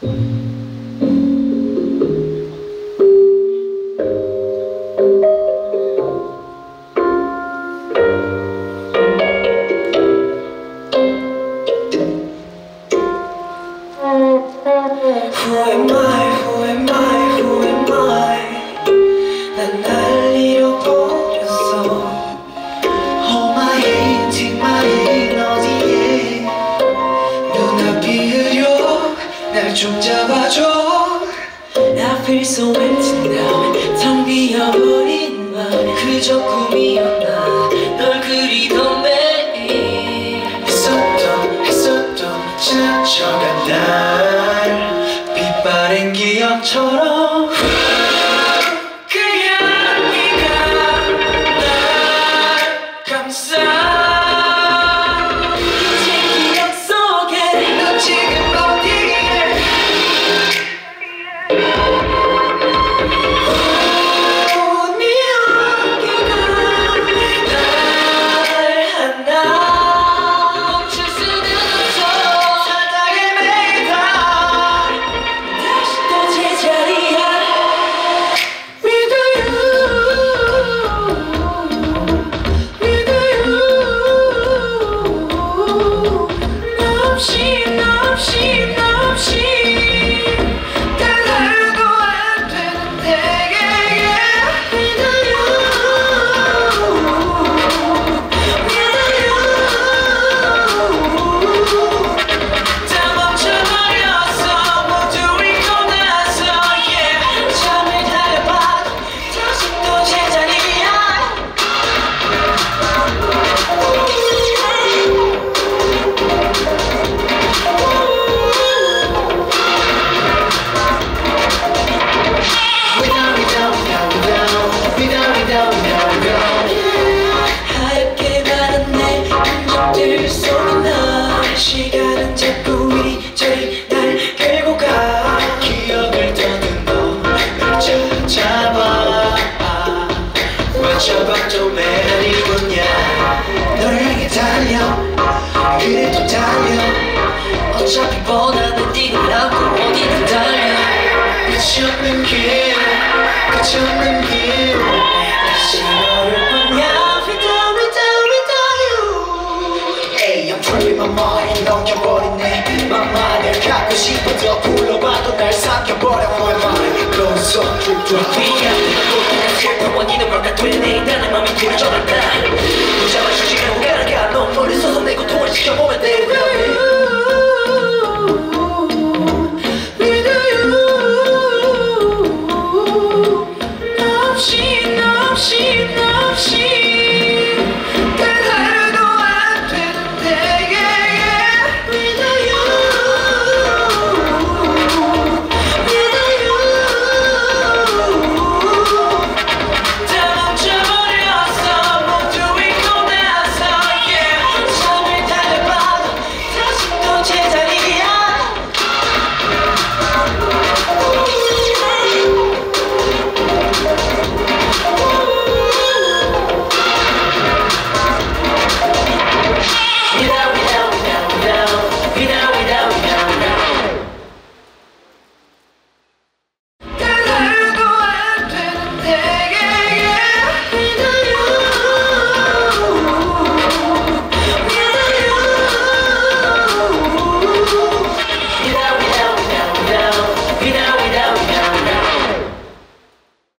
난 날 잃어버렸어. Oh my intimate mind 어디에 눈앞이 흐려 날 좀 잡아줘. I feel so empty now. 텅 비어버린 맘 그저 꿈이었나. 널 그리던 매일 했었던 지나쳐간 날 빛바랜 기억처럼 하얗게 마른 내 흔적들 속에 나 시간은 자꾸 이리저리 날 끌고 가. 기억을 더듬어 널 찾아봐. 맞춰봐도 내 아니군요. 널 향해 달려 그래도 달려. 어차피 뻔하는 뛰는 않고 어디든 달려. 끝이 없는 길 끝이 없는 길 다시 너를 보냐. I'm tripping my mind 넘겨버린 내 맘만을 갖고 싶어도 불러봐도 날 삼켜버려. Who am I? Close up, drip drop 위안되는 슬픈 원인은 뭘까 되네. 나는 맘이 구해져간다. 붙잡아주지 않고 가라가. 넌 멀리 서서 내 고통을 지켜보면 돼.